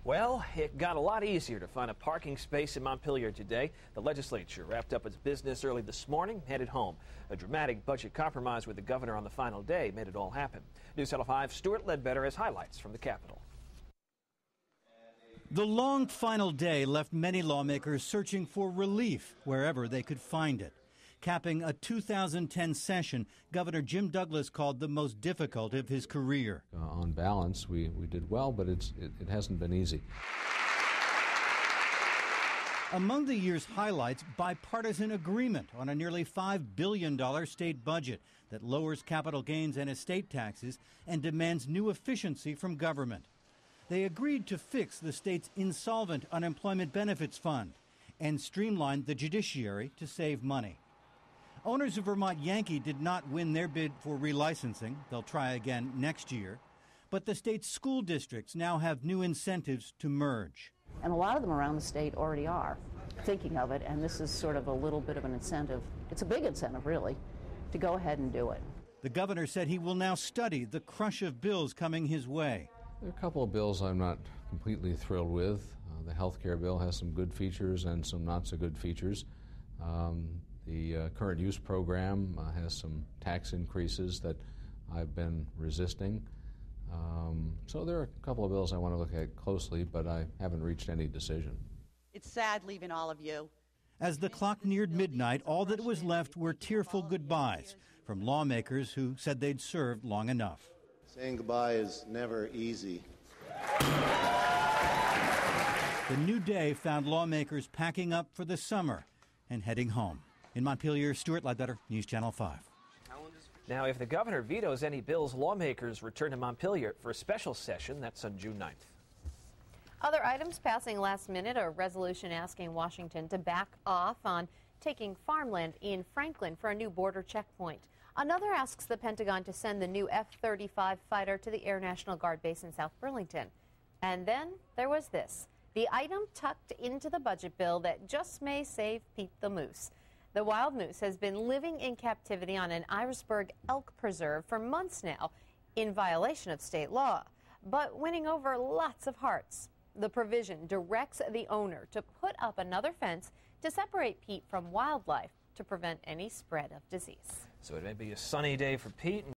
Well, it got a lot easier to find a parking space in Montpelier today. The legislature wrapped up its business early this morning, headed home. A dramatic budget compromise with the governor on the final day made it all happen. News Channel 5's Stuart Ledbetter has highlights from the Capitol. The long final day left many lawmakers searching for relief wherever they could find it. Capping a 2010 session Governor Jim Douglas called the most difficult of his career. On balance, we did well, but it hasn't been easy. Among the year's highlights, bipartisan agreement on a nearly $5 billion state budget that lowers capital gains and estate taxes and demands new efficiency from government. They agreed to fix the state's insolvent unemployment benefits fund and streamline the judiciary to save money. Owners of Vermont Yankee did not win their bid for relicensing. They'll try again next year. But the state's school districts now have new incentives to merge. And a lot of them around the state already are thinking of it, and this is sort of a little bit of an incentive. It's a big incentive, really, to go ahead and do it. The governor said he will now study the crush of bills coming his way. There are a couple of bills I'm not completely thrilled with. The health care bill has some good features and some not so good features. The current use program has some tax increases that I've been resisting. So there are a couple of bills I want to look at closely, but I haven't reached any decision. It's sad leaving all of you. As the clock neared midnight, all that was left were tearful goodbyes from lawmakers who said they'd served long enough. Saying goodbye is never easy. The new day found lawmakers packing up for the summer and heading home. In Montpelier, Stuart Ledbetter, News Channel 5. Now, if the governor vetoes any bills, lawmakers return to Montpelier for a special session. That's on June 9th. Other items passing last minute, a resolution asking Washington to back off on taking farmland in Franklin for a new border checkpoint. Another asks the Pentagon to send the new F-35 fighter to the Air National Guard base in South Burlington. And then there was this, the item tucked into the budget bill that just may save Pete the Moose. The wild moose has been living in captivity on an Irisburg elk preserve for months now in violation of state law, but winning over lots of hearts. The provision directs the owner to put up another fence to separate Pete from wildlife to prevent any spread of disease. So it may be a sunny day for Pete.